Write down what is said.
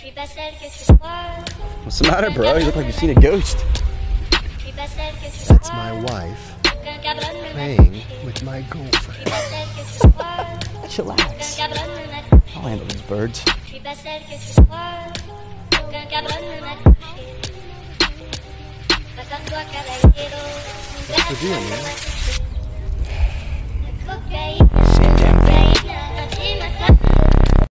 What's the matter, bro? You look like you've seen a ghost. That's my wife playing with my girlfriend. Chillax. I'll handle these birds. What's the deal, man?